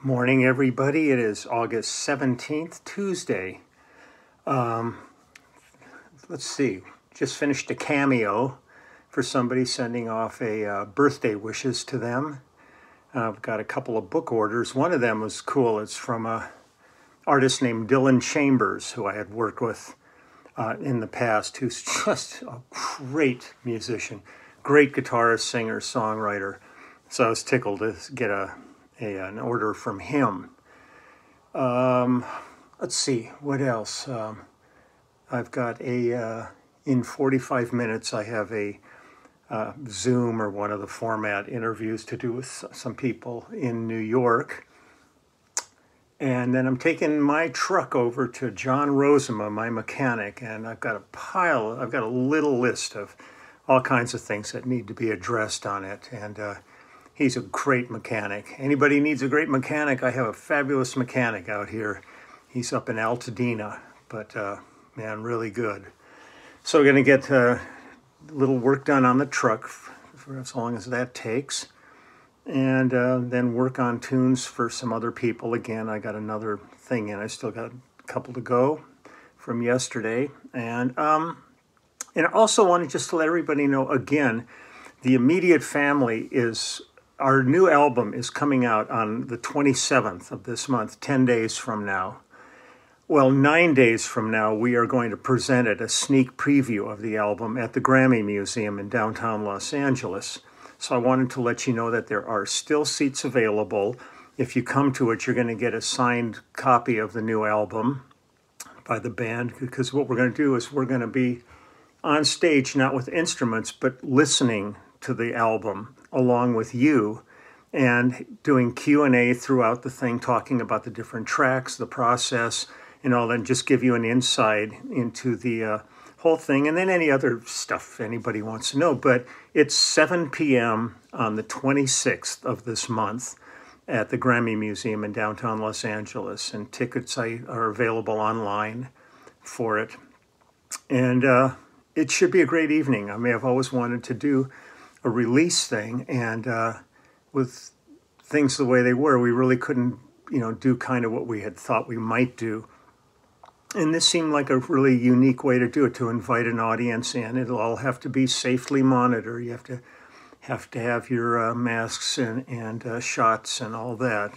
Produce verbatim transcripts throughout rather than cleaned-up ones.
Morning, everybody. It is August seventeenth, Tuesday. Um, let's see. Just finished a cameo for somebody sending off a uh, birthday wishes to them. Uh, I've got a couple of book orders. One of them was cool. It's from a artist named Dylan Chambers, who I had worked with uh, in the past, who's just a great musician, great guitarist, singer, songwriter. So I was tickled to get a A, an order from him. Um, let's see, what else? Um, I've got a, uh, in forty-five minutes, I have a uh, Zoom or one of the format interviews to do with some people in New York. And then I'm taking my truck over to John Rosema, my mechanic, and I've got a pile, I've got a little list of all kinds of things that need to be addressed on it. And uh, he's a great mechanic. Anybody needs a great mechanic, I have a fabulous mechanic out here. He's up in Pasadena, but uh, man, really good. So we're going to get uh, a little work done on the truck for as long as that takes. And uh, then work on tunes for some other people. Again, I got another thing in. I still got a couple to go from yesterday. And, um, and I also wanted just to let everybody know, again, the immediate family is... Our new album is coming out on the twenty-seventh of this month, ten days from now. Well, nine days from now, we are going to present it, a sneak preview of the album at the Grammy Museum in downtown Los Angeles. So I wanted to let you know that there are still seats available. If you come to it, you're going to get a signed copy of the new album by the band, because what we're going to do is we're going to be on stage, not with instruments, but listening to the album along with you, and doing Q and A throughout the thing, talking about the different tracks, the process, and all that, and just give you an insight into the uh, whole thing, and then any other stuff anybody wants to know. But it's seven p m on the twenty-sixth of this month at the Grammy Museum in downtown Los Angeles, and tickets are available online for it. And uh, it should be a great evening. I mean, I've always wanted to do a release thing, and uh, with things the way they were, we really couldn't, you know, do kind of what we had thought we might do. And this seemed like a really unique way to do it, to invite an audience in. It'll all have to be safely monitored. You have to have to have your uh, masks and, and uh, shots and all that,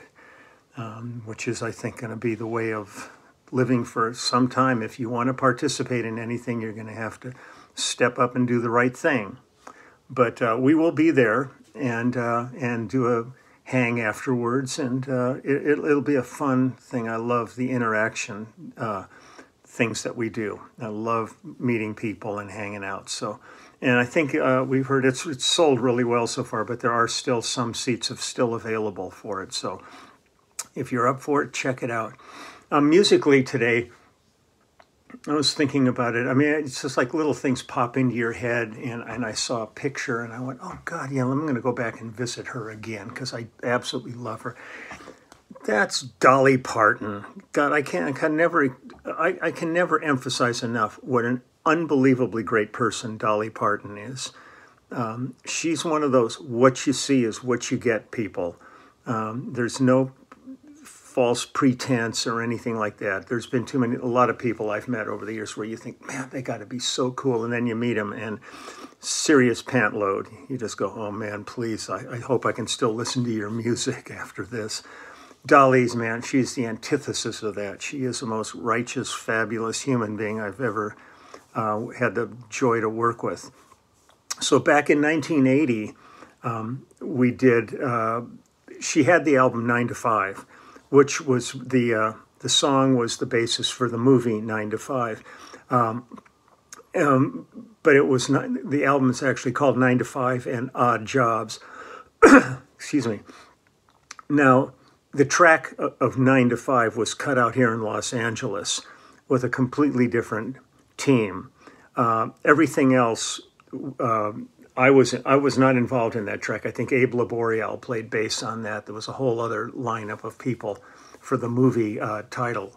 um, which is, I think, going to be the way of living for some time. If you want to participate in anything, you're going to have to step up and do the right thing. But uh, we will be there and uh, and do a hang afterwards, and uh, it, it'll be a fun thing. I love the interaction uh, things that we do. I love meeting people and hanging out. So, and I think uh, we've heard it's it's sold really well so far, but there are still some seats of still available for it. So, if you're up for it, check it out. Um, musically today, I was thinking about it. I mean, it's just like little things pop into your head, and, and I saw a picture, and I went, oh, God, yeah, I'm going to go back and visit her again, because I absolutely love her. That's Dolly Parton. God, I can't, I can never, I, I can never emphasize enough what an unbelievably great person Dolly Parton is. Um, she's one of those, what you see is what you get people. Um, there's no false pretense or anything like that. There's been too many, a lot of people I've met over the years where you think, man, they got to be so cool. And then you meet them and serious pant load. You just go, oh man, please, I, I hope I can still listen to your music after this. Dolly's, man, she's the antithesis of that. She is the most righteous, fabulous human being I've ever uh, had the joy to work with. So back in nineteen eighty, um, we did, uh, she had the album nine to five, which was the uh, the song was the basis for the movie nine to five. Um, um, but it was not, the album is actually called nine to five and Odd Jobs. Excuse me. Now, the track of nine to five was cut out here in Los Angeles with a completely different team. Uh, everything else, uh, I was I was not involved in that track. I think Abe Laboriel played bass on that. There was a whole other lineup of people for the movie uh, title.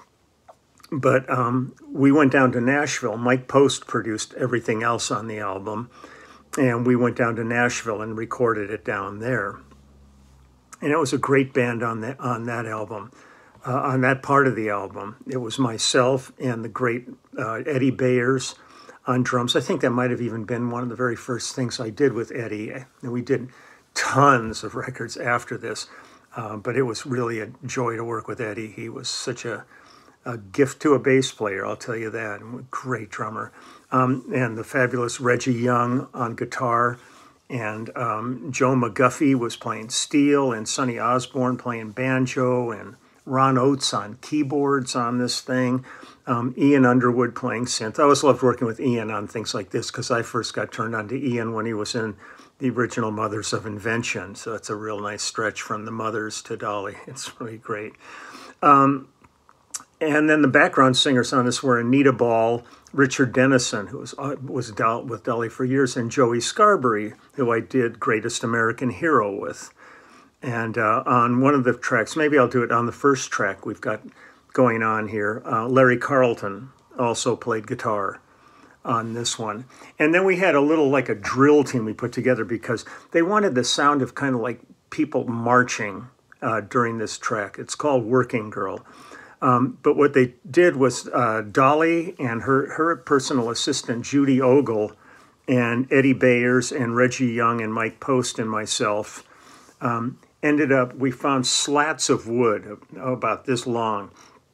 But um, we went down to Nashville. Mike Post produced everything else on the album. And we went down to Nashville and recorded it down there. And it was a great band on that, on that album, uh, on that part of the album. It was myself and the great uh, Eddie Bayers on drums. I think that might have even been one of the very first things I did with Eddie. And we did tons of records after this, uh, but it was really a joy to work with Eddie. He was such a, a gift to a bass player, I'll tell you that. And a great drummer. Um, and the fabulous Reggie Young on guitar. And um, Joe McGuffey was playing steel, and Sonny Osborne playing banjo, and Ron Oates on keyboards on this thing. Um, Ian Underwood playing synth. I always loved working with Ian on things like this because I first got turned on to Ian when he was in the original Mothers of Invention. So it's a real nice stretch from the Mothers to Dolly. It's really great. Um, and then the background singers on this were Anita Ball, Richard Dennison, who was uh, was dealt with Dolly for years, and Joey Scarberry, who I did Greatest American Hero with. And uh, on one of the tracks, maybe I'll do it on the first track we've got going on here, uh, Larry Carlton also played guitar on this one. And then we had a little, like a drill team we put together because they wanted the sound of kind of like people marching uh, during this track. It's called Working Girl. Um, but what they did was uh, Dolly and her, her personal assistant, Judy Ogle, and Eddie Bayers and Reggie Young and Mike Post and myself um, ended up, we found slats of wood about this long,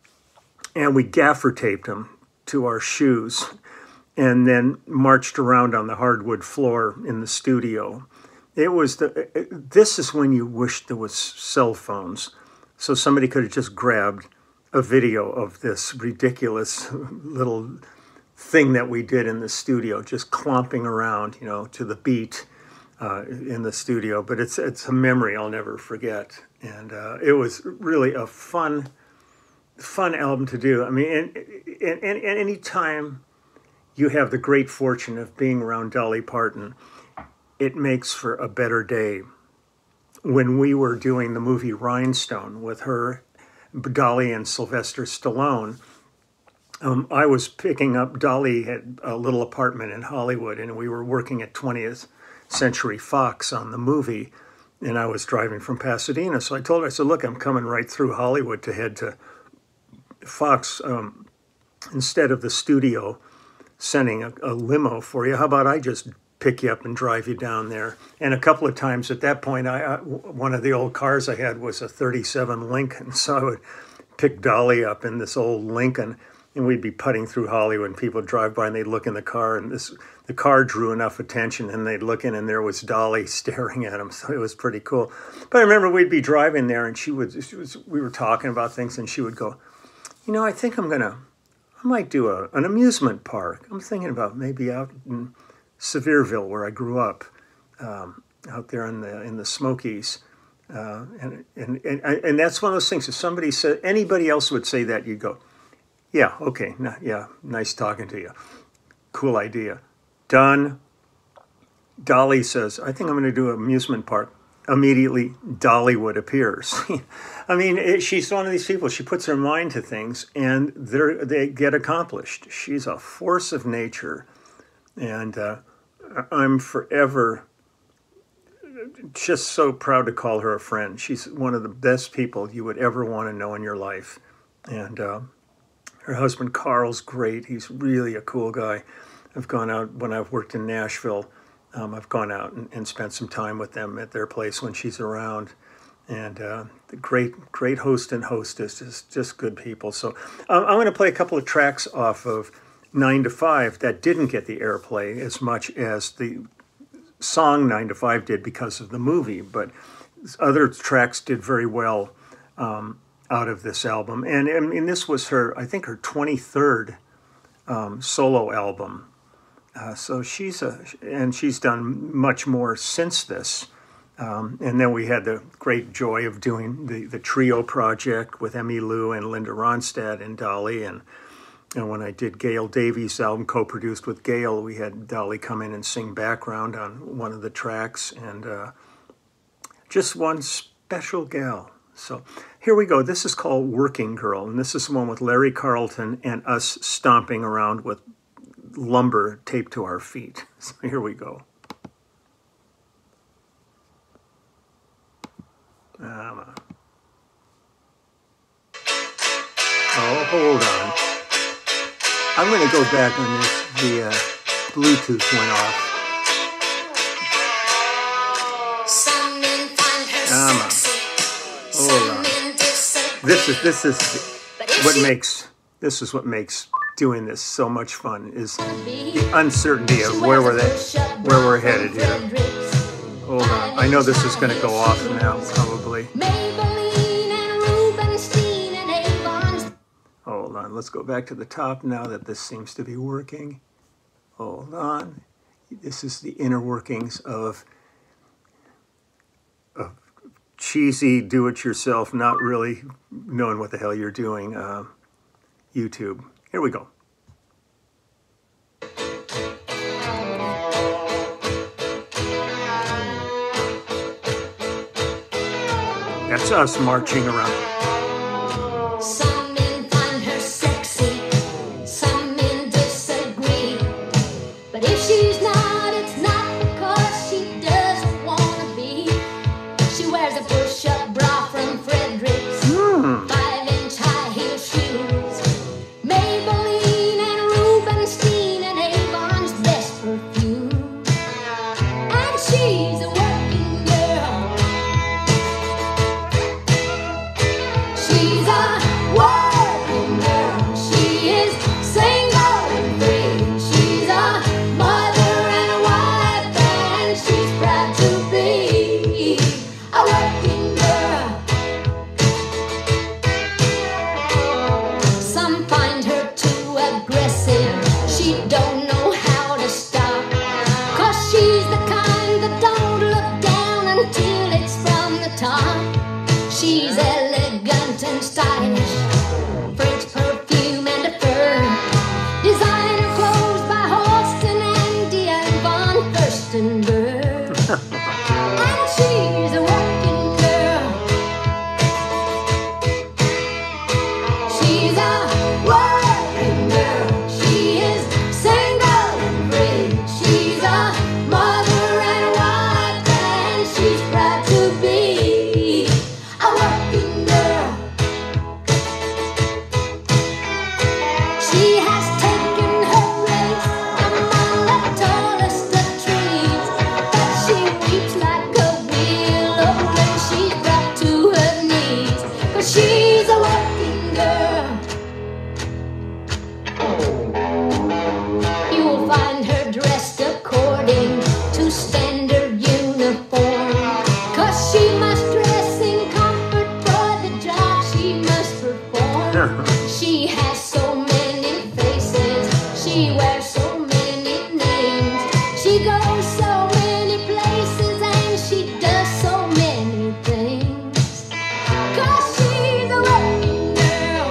and we gaffer taped them to our shoes and then marched around on the hardwood floor in the studio. It was the, this is when you wished there was cell phones, so somebody could have just grabbed a video of this ridiculous little thing that we did in the studio, just clomping around, you know, to the beat uh, in the studio. But it's it's a memory I'll never forget, and uh, it was really a fun, fun album to do. I mean, and, and, and any time you have the great fortune of being around Dolly Parton, it makes for a better day. When we were doing the movie Rhinestone with her, Dolly and Sylvester Stallone, um, I was picking up, Dolly had a little apartment in Hollywood, and we were working at twentieth Century Fox on the movie, and I was driving from Pasadena. So I told her, I said, look, I'm coming right through Hollywood to head to Fox. Um, instead of the studio sending a, a limo for you, how about I just pick you up and drive you down there? And a couple of times at that point, I, I one of the old cars I had was a thirty-seven Lincoln, so I would pick Dolly up in this old Lincoln, and we'd be putting through Hollywood, and people would drive by and they'd look in the car, and this the car drew enough attention, and they'd look in, and there was Dolly staring at them. So it was pretty cool. But I remember we'd be driving there, and she would she was we were talking about things, and she would go, you know, I think I'm gonna I might do a an amusement park. I'm thinking about maybe out in Sevierville, where I grew up, um, out there in the in the Smokies, uh, and, and and and that's one of those things. If somebody said, anybody else would say that, you'd go, yeah, okay, nah, yeah, nice talking to you, cool idea, done. Dolly says, I think I'm going to do an amusement park. Immediately, Dollywood appears. I mean, it, she's one of these people. She puts her mind to things, and they they get accomplished. She's a force of nature, and uh, I'm forever just so proud to call her a friend. She's one of the best people you would ever want to know in your life. And uh, her husband, Carl's great. He's really a cool guy. I've gone out, when I've worked in Nashville, um, I've gone out and, and spent some time with them at their place when she's around. And uh, the great, great host and hostess, just, just good people. So um, I'm going to play a couple of tracks off of Nine to Five that didn't get the airplay as much as the song Nine to Five did because of the movie, but other tracks did very well um, out of this album. And, and this was her, I think, her twenty-third um, solo album. Uh, so she's a, and she's done much more since this. Um, and then we had the great joy of doing the, the trio project with Emmy Lou and Linda Ronstadt and Dolly. And, and when I did Gail Davies' album, co-produced with Gail, we had Dolly come in and sing background on one of the tracks. And uh, just one special gal. So here we go. This is called Working Girl. And this is the one with Larry Carlton and us stomping around with lumber taped to our feet. So here we go. Um, oh, hold on. I'm going to go back on this. The uh, Bluetooth went off. Um, hold on. This is this is what makes this is what makes doing this so much fun, is the uncertainty of where we're where we're headed here. Hold on. I know this is going to go off now, probably. Hold on. Let's go back to the top now that this seems to be working. Hold on. This is the inner workings of, of cheesy, do-it-yourself, not really knowing what the hell you're doing, uh, YouTube. Here we go. That's us marching around. Some men find her sexy, some men disagree. But if she's not, it's not because she doesn't want to be. She wears a push-up bra from Frederick's, mm. five-inch high heel shoes, Maybelline and Rubenstein and Avon's best perfume. And she's a working girl. She's a working girl. She is single and free. She's a mother and a wife, and she's proud to be a working girl. Some find her too aggressive. She don't know how to stop, 'cause she's the kind that don't look down until it's from the top. She's elegant and stylish, French perfume and a fur, designer clothes by Halston and Diane von Furstenberg. And she's a working girl. She's a working girl. She is single and free. She's a mother and a wife, and she's proud to be a working girl. She has taken her place among the tallest of trees, but she weeps like a willow when she's brought to her knees, 'cause she's a working girl. You'll find her dressed according to standard uniform, 'cause she must dress in comfort for the job she must perform. She has so many faces, she wears so many names, she goes so many places, and she does so many things, 'cause she's a working girl.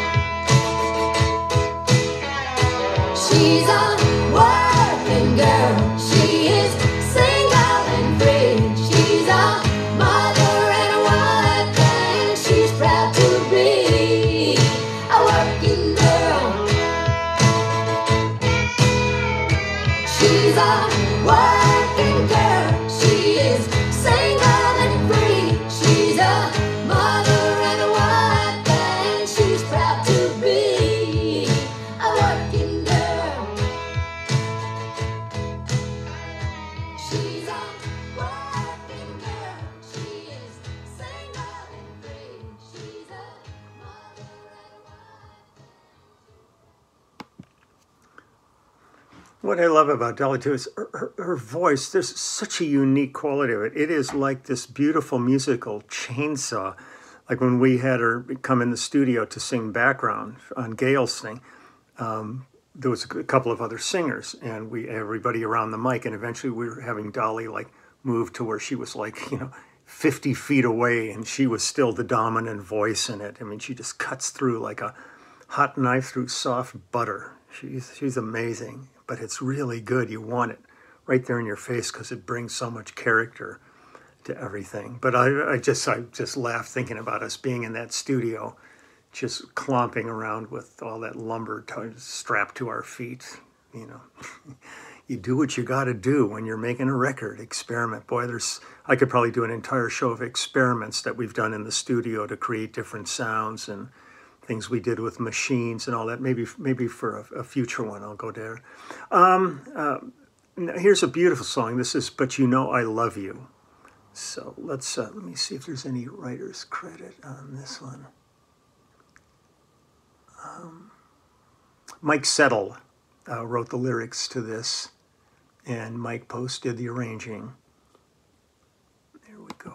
She's a working girl. She is single and free. She's a mother and a wife, and she's proud to be a working girl. She's a working girl. She is single and free. She's a mother and a wife, and she's proud to be a working girl. She's a working girl. She is single and free. She's a mother and a wife. What I love about Dolly too is her, her, her voice. There's such a unique quality of it. It is like this beautiful musical chainsaw. Like when we had her come in the studio to sing background on Gail's thing, um, there was a couple of other singers, and we everybody around the mic, and eventually we were having Dolly like move to where she was like, you know, fifty feet away, and she was still the dominant voice in it. I mean, she just cuts through like a hot knife through soft butter. She's she's amazing, but it's really good. You want it right there in your face because it brings so much character to everything. But I, I just I just laugh thinking about us being in that studio, just clomping around with all that lumber t- strapped to our feet. You know, you do what you got to do when you're making a record. Experiment. Boy, there's, I could probably do an entire show of experiments that we've done in the studio to create different sounds and things we did with machines and all that. Maybe maybe for a, a future one, I'll go there. Um, uh, here's a beautiful song. This is But You Know I Love You. So let's, uh, let me see if there's any writer's credit on this one. Um, Mike Settle uh, wrote the lyrics to this, and Mike Post did the arranging. There we go.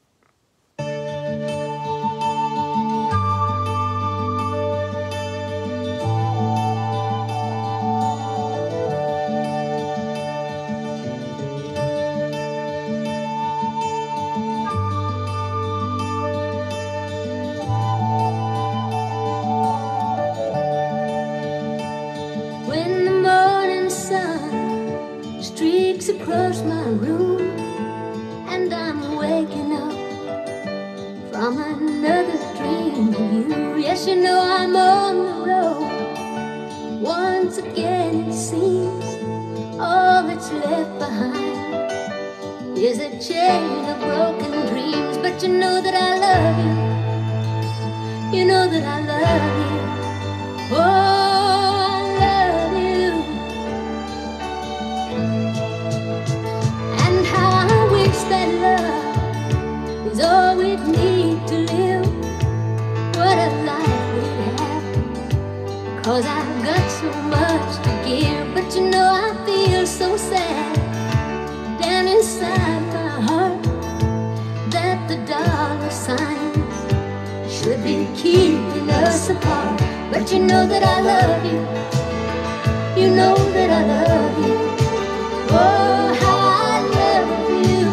When the morning sun streaks across my room and I'm waking up from another dream of you, yes, you know I'm on the road. Once again it seems all that's left behind is a chain of broken dreams. But you know that I love you, you know that I love you. Oh, all we'd need to live. What a life we'd have, 'cause I've got so much to give. But you know I feel so sad down inside my heart that the dollar signs should be keeping us apart. But you know that I love you, you know that I love you. Oh, how I love you.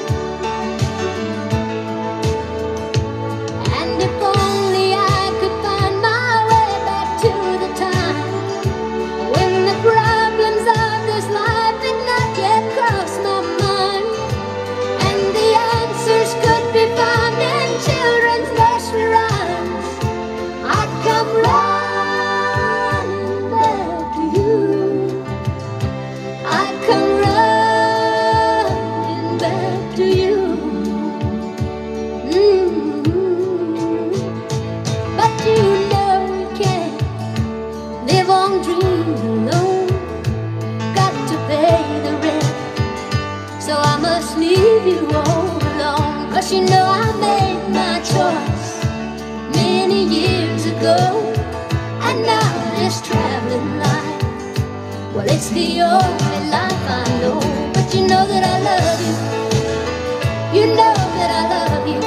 You know I made my choice many years ago, and now this traveling life, well, it's the only life I know. But you know that I love you, you know that I love you.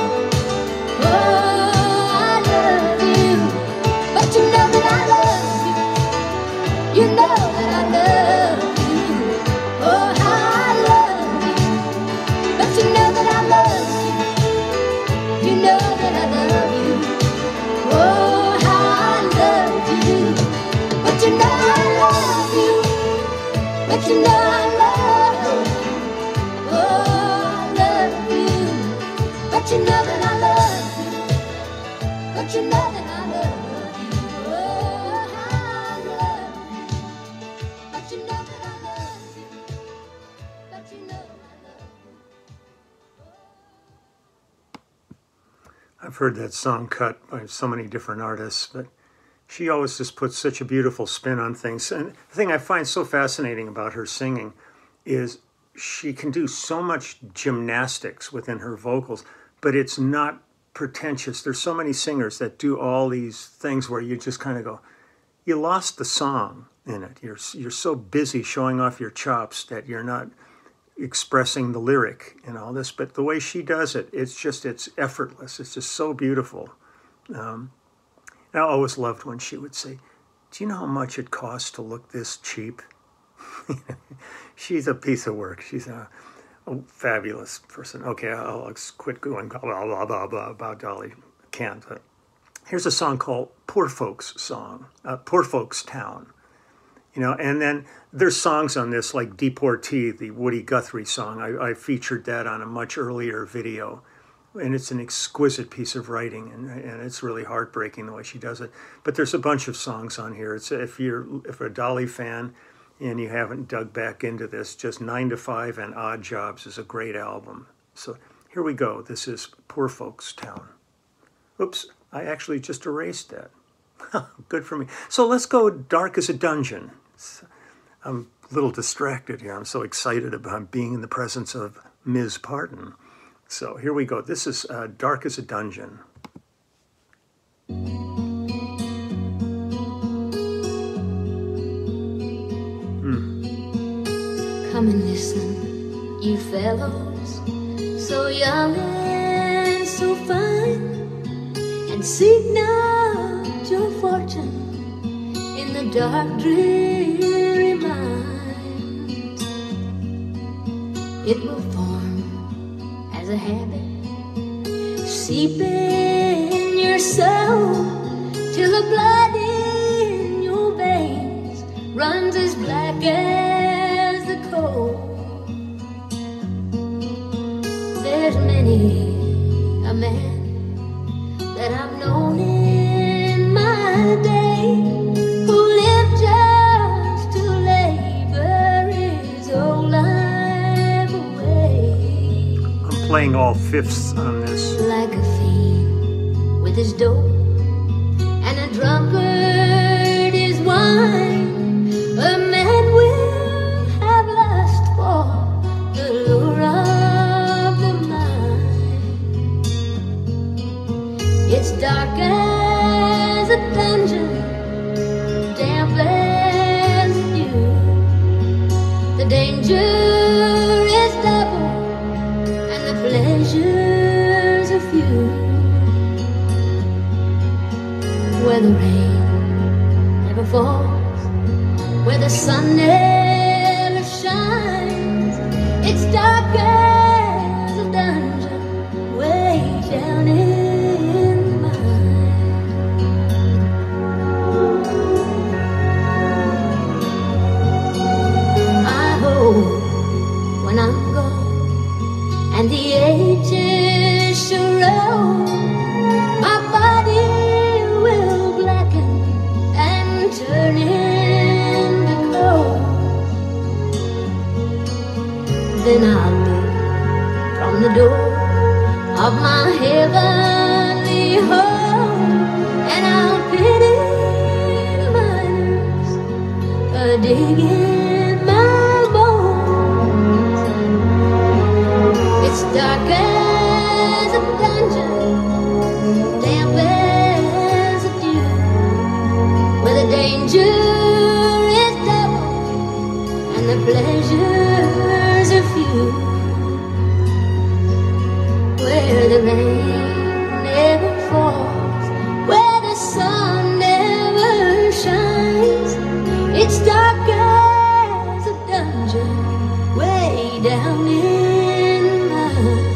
Oh, I love you. But you know that I love you, you know that I love you. Oh, how I love you. But you know that I love you, you know that I love you. Oh, how I love you. But you know I love you. But you know I love you. Oh, I love you. But you know that I love you. But you know that I love you. Oh, how I love you. But you know that I love you. But you know I love you. I've heard that song cut by so many different artists, but she always just puts such a beautiful spin on things. And the thing I find so fascinating about her singing is she can do so much gymnastics within her vocals, but it's not pretentious. There's so many singers that do all these things where you just kind of go, you lost the song in it. You're, you're so busy showing off your chops that you're not expressing the lyric and all this, but the way she does it, it's just, it's effortless. It's just so beautiful. Um, and I always loved when she would say, do you know how much it costs to look this cheap? She's a piece of work. She's a, a fabulous person. Okay, I'll, I'll quit going blah, blah, blah, blah, blah about Dolly. Can't. But here's a song called Poor Folks Song, uh, Poor Folks Town. You know, and then there's songs on this like Deportee, the Woody Guthrie song. I, I featured that on a much earlier video. And it's an exquisite piece of writing, and, and it's really heartbreaking the way she does it. But there's a bunch of songs on here. It's if you're if a Dolly fan, and you haven't dug back into this, just Nine to Five and Odd Jobs is a great album. So here we go. This is Poor Folks Town. Oops, I actually just erased that. Good for me. So let's go Dark as a Dungeon. I'm a little distracted here. I'm so excited about being in the presence of Miz Parton. So here we go. This is uh, Dark as a Dungeon. Come and listen, you fellows, so young and so fine, and seek not your fortune in the dark, dreary mind. It will form as a habit, seep in your soul, till the blood in your veins runs as black as the coal. There's many a man that I've known in my day who lived just to labor his whole life away. I'm playing all fifths on this. Like a fiend with his dope and a drunkard his wine, a man will have lust for the lure of the mind. It's dark as a dungeon, damp as a dew. The danger is double and the pleasures are few. Where the rain never falls, where the sun never shines, it's dark as a dungeon way down in the mine. I hope when I'm gone and the ages shall roll, my body will blacken and turn into coal. Then I'll look from the door of my heavenly home, and I'll pity the miners for digging my bones. It's dark as a dungeon, damp as a dew, where the danger is double and the pleasures are few. Where the rain never falls, where the sun never shines, it's dark as a dungeon way down in the mine.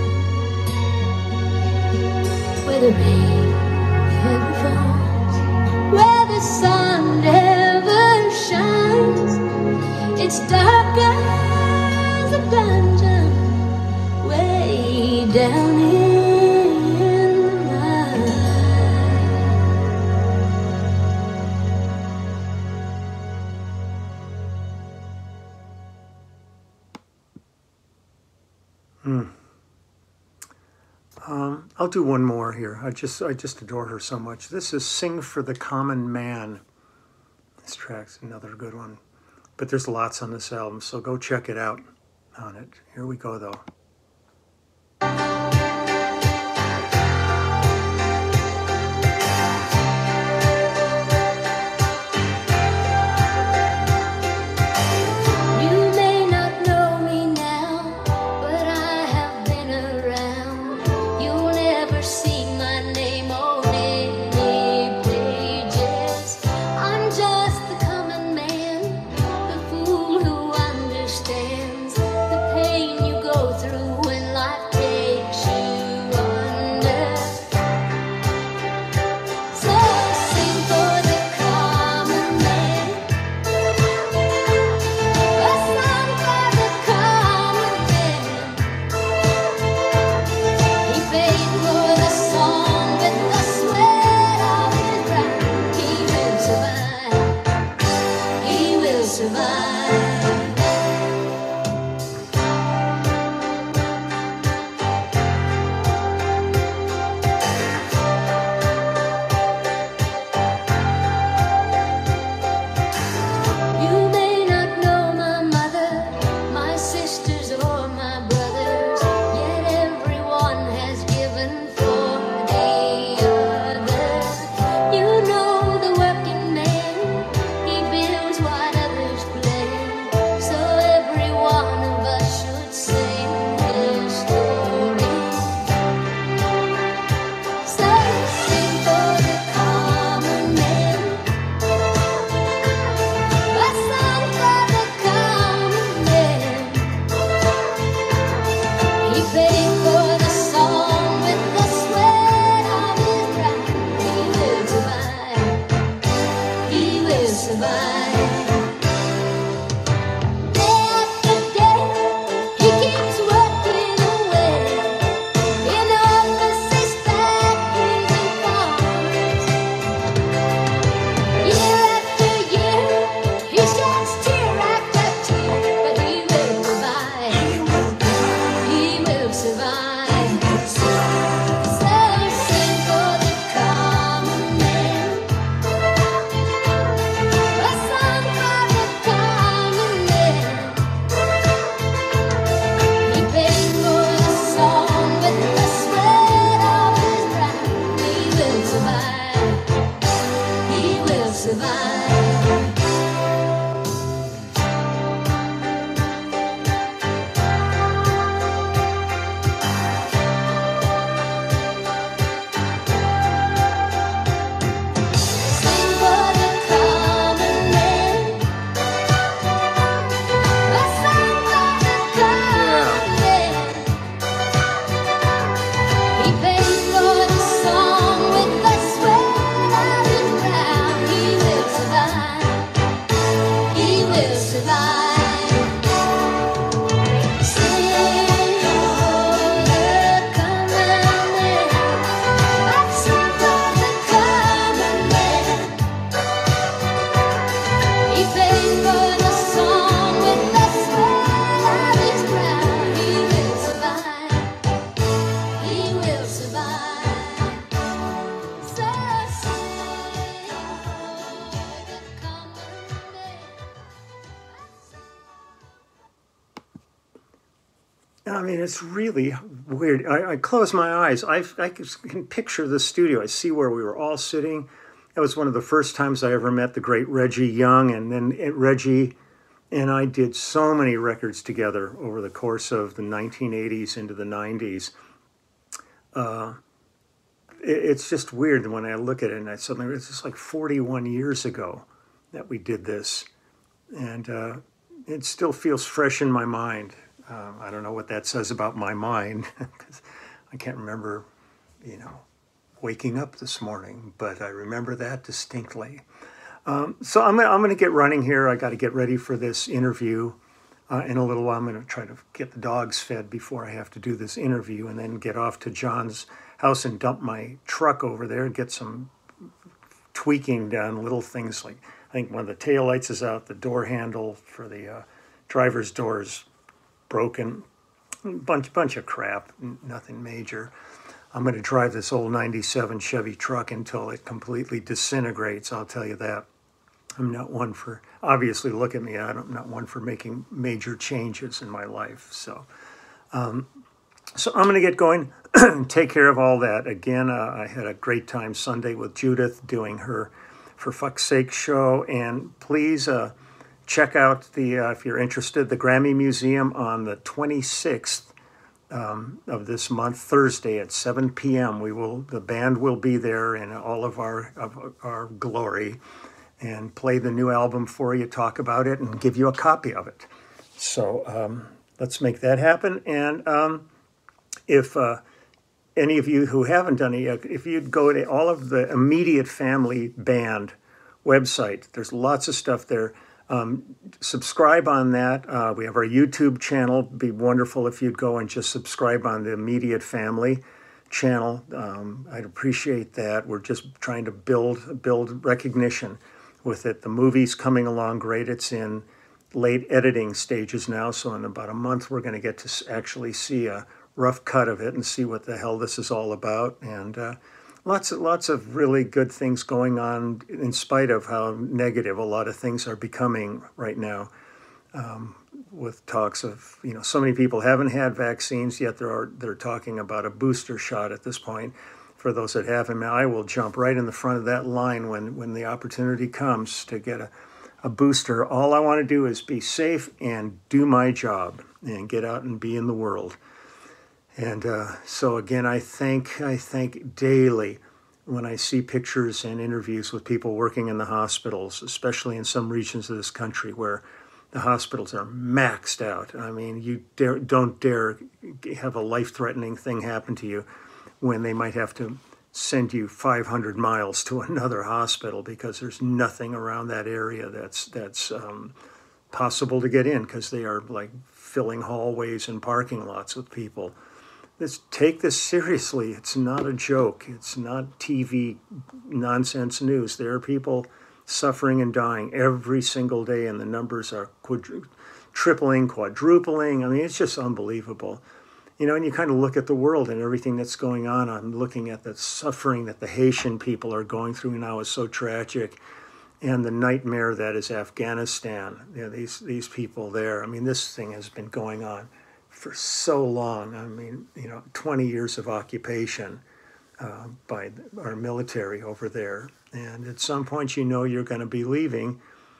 Where the rain never falls, where the sun never shines, it's dark as a dungeon way down in the mine. Hmm. Um, I'll do one more here. I just I just adore her so much. This is Sing for the Common Man. This track's another good one. But there's lots on this album, so go check it out on it. Here we go, though. You may not know me now, but I have been around. You'll never see my name on any pages. I'm just the common man, the fool who understands the pain you go through mean, it's really weird. I, I close my eyes. I, I can picture the studio. I see where we were all sitting. That was one of the first times I ever met the great Reggie Young. And then it, Reggie and I did so many records together over the course of the nineteen eighties into the nineties. Uh, it, it's just weird when I look at it and I suddenly, it's just like forty-one years ago that we did this. And uh, it still feels fresh in my mind. Uh, I don't know what that says about my mind, because I can't remember, you know, waking up this morning, but I remember that distinctly. Um, so I'm, I'm going to get running here. I got to get ready for this interview. Uh, in a little while, I'm going to try to get the dogs fed before I have to do this interview, and then get off to John's house and dump my truck over there and get some tweaking done, little things like, I think one of the taillights is out, the door handle for the uh, driver's door is broken, bunch, bunch of crap, nothing major. I'm going to drive this old ninety-seven Chevy truck until it completely disintegrates, I'll tell you that. I'm not one for, obviously look at me, I'm not one for making major changes in my life. So um, so I'm going to get going, take care of all that. Again, uh, I had a great time Sunday with Judith doing her For Fuck's Sake show. And please uh, check out, the uh, if you're interested, the Grammy Museum on the twenty-sixth um, of this month, Thursday at seven p.m. We will, the band will be there in all of our, of our glory, and play the new album for you, talk about it, and give you a copy of it. So um, let's make that happen. And um, if uh, any of you who haven't done it yet, if you'd go to all of the Immediate Family Band website, there's lots of stuff there. Um, subscribe on that. Uh, we have our YouTube channel. It'd be wonderful if you'd go and just subscribe on the Immediate Family channel. Um, I'd appreciate that. We're just trying to build build recognition with it. The movie's coming along great. It's in late editing stages now, so in about a month we're going to get to actually see a rough cut of it and see what the hell this is all about. And uh, lots of lots of really good things going on, in spite of how negative a lot of things are becoming right now. Um, with talks of, you know, so many people haven't had vaccines yet. There are they're talking about a booster shot at this point. For those that haven't, I will jump right in the front of that line when, when the opportunity comes to get a, a booster. All I want to do is be safe and do my job and get out and be in the world. And uh, so again, I thank I thank daily when I see pictures and interviews with people working in the hospitals, especially in some regions of this country where the hospitals are maxed out. I mean, you dare, don't dare have a life-threatening thing happen to you when they might have to send you five hundred miles to another hospital because there's nothing around that area that's that's um, possible to get in, because they are like filling hallways and parking lots with people. Let's take this seriously. It's not a joke. It's not T V nonsense news. There are people suffering and dying every single day, and the numbers are quadru- tripling, quadrupling. I mean, it's just unbelievable. You know, and you kind of look at the world and everything that's going on. I'm looking at the suffering that the Haitian people are going through now is so tragic, and the nightmare that is Afghanistan. You know, these these people there. I mean, this thing has been going on for so long. I mean, you know, twenty years of occupation uh, by our military over there. And at some point, you know, you're going to be leaving,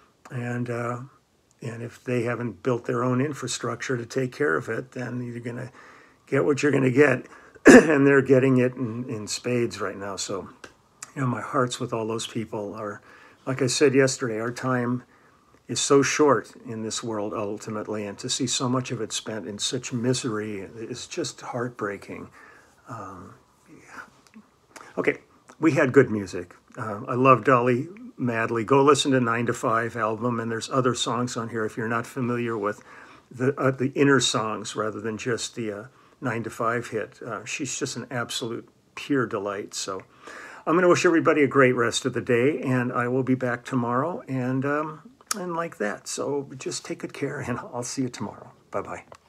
and uh, and if they haven't built their own infrastructure to take care of it, then you're going to get what you're going to get, and they're getting it in, in spades right now. So, you know, my heart's with all those people. Are, like I said yesterday, our time is so short in this world ultimately, and to see so much of it spent in such misery is just heartbreaking. Um, yeah. Okay, we had good music. Uh, I love Dolly madly. Go listen to nine to five album, and there's other songs on here if you're not familiar with the uh, the inner songs rather than just the uh, nine to five hit. Uh, she's just an absolute pure delight. So I'm going to wish everybody a great rest of the day, and I will be back tomorrow, and um, and like that. So just take good care, and I'll see you tomorrow. Bye-bye.